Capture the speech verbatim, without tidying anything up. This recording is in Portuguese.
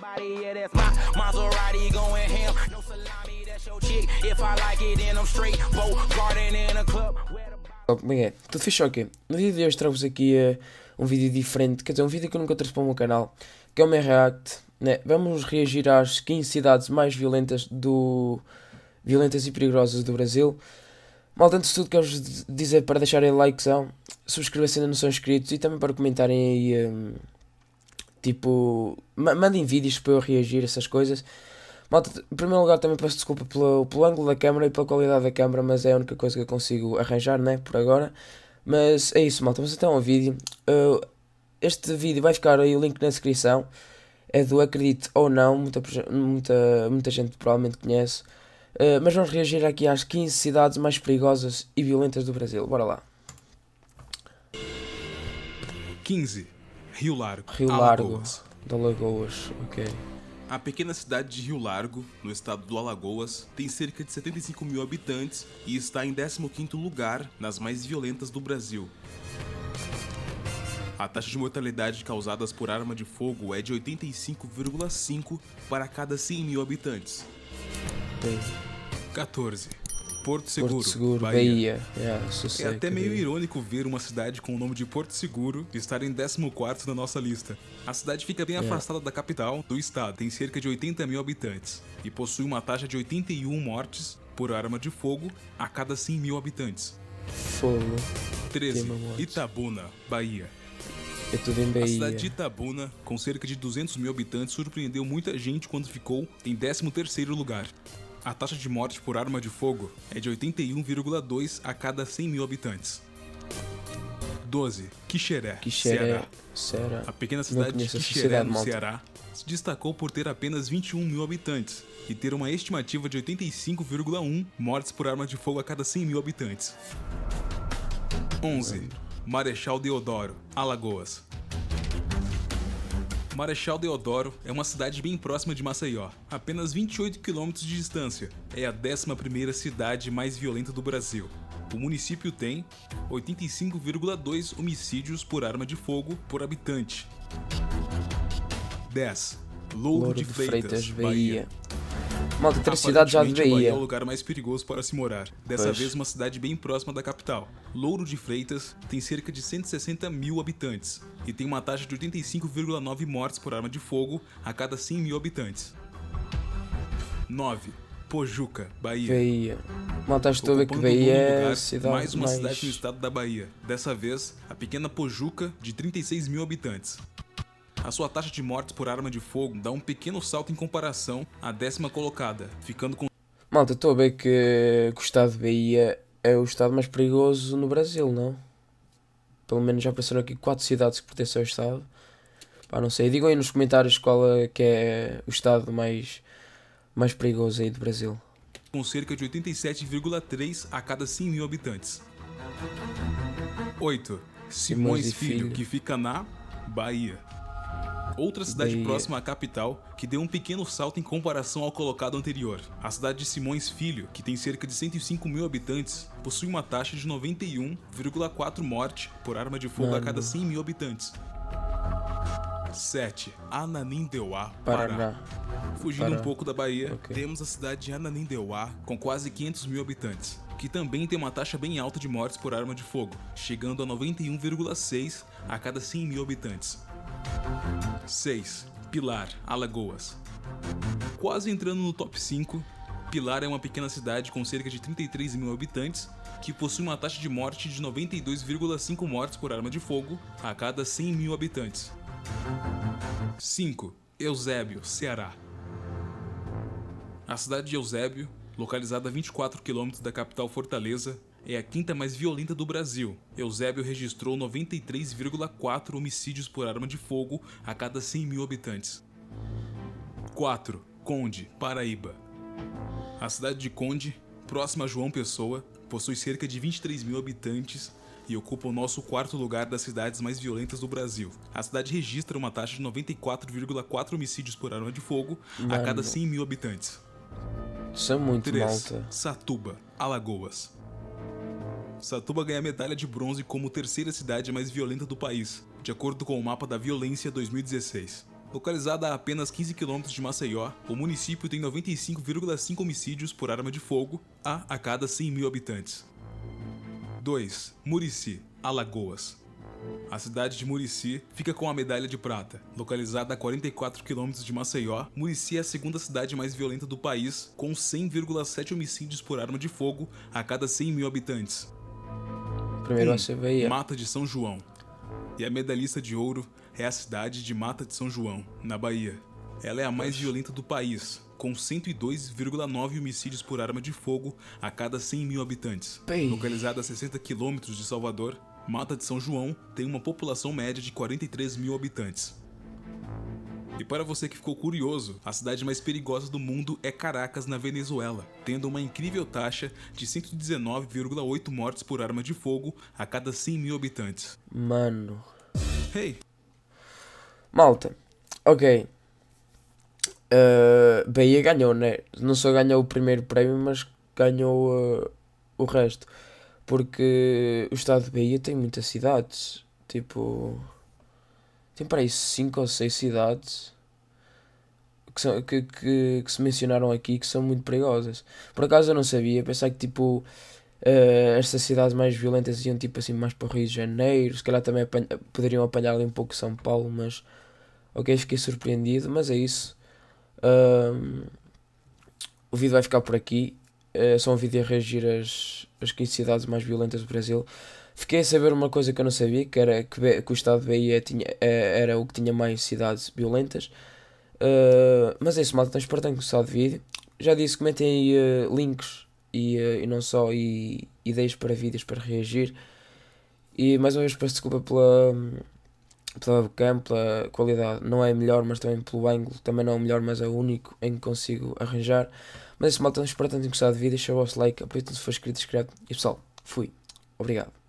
Como é? Tudo fixe, ok? No vídeo de hoje trago-vos aqui uh, um vídeo diferente, quer dizer, um vídeo que eu nunca trouxe para o meu canal, que é o meu react, né? Vamos reagir às quinze cidades mais violentas do... violentas e perigosas do Brasil. Malta, antes de tudo quero-vos dizer para deixarem likezão, subscrever-se se ainda não são inscritos e também para comentarem aí, um, tipo, mandem vídeos para eu reagir a essas coisas. Malta, em primeiro lugar também peço desculpa pelo, pelo ângulo da câmera e pela qualidade da câmera, mas é a única coisa que eu consigo arranjar, né, por agora. Mas é isso, malta, vamos então ao vídeo. Uh, este vídeo vai ficar aí o link na descrição, é do Acredite ou Não, muita, muita, muita gente provavelmente conhece. Uh, mas vamos reagir aqui às quinze cidades mais perigosas e violentas do Brasil, bora lá. quinze. Rio Largo, Rio Largo, da Alagoas, ok. A pequena cidade de Rio Largo, no estado do Alagoas, tem cerca de setenta e cinco mil habitantes e está em décimo quinto lugar nas mais violentas do Brasil. A taxa de mortalidade causadas por arma de fogo é de oitenta e cinco vírgula cinco para cada cem mil habitantes. Bem. quatorze. Porto Seguro, Porto Seguro, Bahia. Bahia. Yeah, é até meio Bahia. irônico ver uma cidade com o nome de Porto Seguro estar em décimo quarto na nossa lista. A cidade fica bem yeah. afastada da capital do estado, tem cerca de oitenta mil habitantes e possui uma taxa de oitenta e uma mortes por arma de fogo a cada cem mil habitantes. Fogo. treze. Itabuna, Bahia. É tudo em Bahia. A cidade de Itabuna, com cerca de duzentos mil habitantes, surpreendeu muita gente quando ficou em décimo terceiro lugar. A taxa de morte por arma de fogo é de oitenta e um vírgula dois a cada cem mil habitantes. doze. Quixeré, Quixeré, Ceará. Ceará. A pequena cidade de Quixeré, no Ceará, se destacou por ter apenas vinte e um mil habitantes e ter uma estimativa de oitenta e cinco vírgula um mortes por arma de fogo a cada cem mil habitantes. onze. Marechal Deodoro, Alagoas. Marechal Deodoro é uma cidade bem próxima de Maceió, apenas vinte e oito quilômetros de distância. É a décima primeira cidade mais violenta do Brasil. O município tem oitenta e cinco vírgula dois homicídios por arma de fogo por habitante. dez. Louro, Louro de, de Freitas, Freitas, Bahia. Bahia. Malta, três cidades já de Bahia. Bahia é o lugar mais perigoso para se morar. Dessa pois. vez uma cidade bem próxima da capital. Louro de Freitas tem cerca de cento e sessenta mil habitantes e tem uma taxa de oitenta e cinco vírgula nove mortes por arma de fogo a cada cem mil habitantes. nove. Pojuca, Bahia. Bahia. Malta, estou a ver que Bahia é a cidade mais uma mais... cidade no estado da Bahia. Dessa vez, a pequena Pojuca, de trinta e seis mil habitantes. A sua taxa de mortes por arma de fogo dá um pequeno salto em comparação à décima colocada, ficando com... Malta, estou a ver que, que o estado de Bahia é o estado mais perigoso no Brasil, não? Pelo menos já apareceram aqui quatro cidades que pertencem ao estado. Pá, não sei, digam aí nos comentários qual é que é o estado mais, mais perigoso aí do Brasil. Com cerca de oitenta e sete vírgula três a cada cem mil habitantes. oito. Simões Filho, Filho, que fica na Bahia. Outra cidade Bahia. próxima à capital, que deu um pequeno salto em comparação ao colocado anterior. A cidade de Simões Filho, que tem cerca de cento e cinco mil habitantes, possui uma taxa de noventa e um vírgula quatro mortes por arma de fogo Mano. a cada cem mil habitantes. sete. Ananindeua, Pará. Paraná. Fugindo Pará. um pouco da Bahia, okay. temos a cidade de Ananindeua, com quase quinhentos mil habitantes, que também tem uma taxa bem alta de mortes por arma de fogo, chegando a noventa e um vírgula seis a cada cem mil habitantes. seis. Pilar, Alagoas. Quase entrando no top cinco, Pilar é uma pequena cidade com cerca de trinta e três mil habitantes, que possui uma taxa de morte de noventa e dois vírgula cinco mortes por arma de fogo a cada cem mil habitantes. cinco. Eusébio, Ceará. A cidade de Eusébio, localizada a vinte e quatro quilômetros da capital Fortaleza, é a quinta mais violenta do Brasil. Eusébio registrou noventa e três vírgula quatro homicídios por arma de fogo a cada cem mil habitantes. quatro. Conde, Paraíba. A cidade de Conde, próxima a João Pessoa, possui cerca de vinte e três mil habitantes e ocupa o nosso quarto lugar das cidades mais violentas do Brasil. A cidade registra uma taxa de noventa e quatro vírgula quatro homicídios por arma de fogo Mano. a cada cem mil habitantes. Isso é muito três. Malta. Satuba, Alagoas. Satuba ganha a medalha de bronze como terceira cidade mais violenta do país, de acordo com o mapa da violência dois mil e dezesseis. Localizada a apenas quinze quilômetros de Maceió, o município tem noventa e cinco vírgula cinco homicídios por arma de fogo a a cada cem mil habitantes. dois. Murici, Alagoas. A cidade de Murici fica com a medalha de prata. Localizada a quarenta e quatro quilômetros de Maceió, Murici é a segunda cidade mais violenta do país, com cem vírgula sete homicídios por arma de fogo a cada cem mil habitantes. Primeiro um. a C B I. Mata de São João. E a medalhista de ouro é a cidade de Mata de São João, na Bahia. Ela é a mais violenta do país, com cento e dois vírgula nove homicídios por arma de fogo a cada cem mil habitantes. Ei. Localizada a sessenta quilômetros de Salvador, Mata de São João tem uma população média de quarenta e três mil habitantes. E para você que ficou curioso, a cidade mais perigosa do mundo é Caracas, na Venezuela, tendo uma incrível taxa de cento e dezenove vírgula oito mortes por arma de fogo a cada cem mil habitantes. Mano. Hey! Malta. Ok. Uh, Bahia ganhou, né? Não só ganhou o primeiro prémio, mas ganhou uh, o resto. Porque o estado de Bahia tem muitas cidades. Tipo... Tem para aí cinco ou seis cidades que, são, que, que, que se mencionaram aqui que são muito perigosas. Por acaso eu não sabia, pensava que tipo uh, estas cidades mais violentas iam tipo assim mais para o Rio de Janeiro, se calhar também apanha, poderiam apanhar ali um pouco São Paulo, mas ok, fiquei surpreendido, mas é isso. Uh, o vídeo vai ficar por aqui. É só um vídeo a reagir às, às quinze cidades mais violentas do Brasil. Fiquei a saber uma coisa que eu não sabia, que era que, que o estado de Bahia tinha, era o que tinha mais cidades violentas. Uh, mas é isso, malta, estamos para gostar do vídeo. Já disse, comentem aí uh, links e, uh, e não só, e ideias para vídeos para reagir. E mais uma vez peço desculpa pela, pela webcam, pela qualidade. Não é melhor, mas também pelo ângulo. Também não é o melhor, mas é o único em que consigo arranjar. Mas é isso, malta, estamos para gostar do vídeo. Deixa o vosso like, aproveitem se for inscrito, inscreve. E pessoal, fui. Obrigado.